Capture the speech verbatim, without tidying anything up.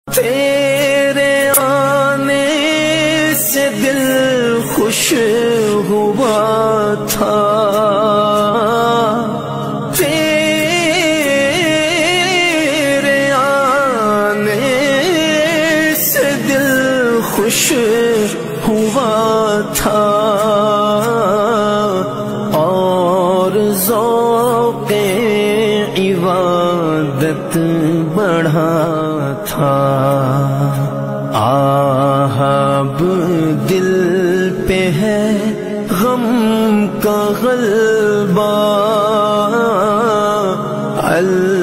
तेरे आने से दिल खुश हुआ था, तेरे आने से दिल खुश हुआ था और ज़ौक़े इबादत बढ़ा था। आहब दिल पे है गम का ग़ल्बा,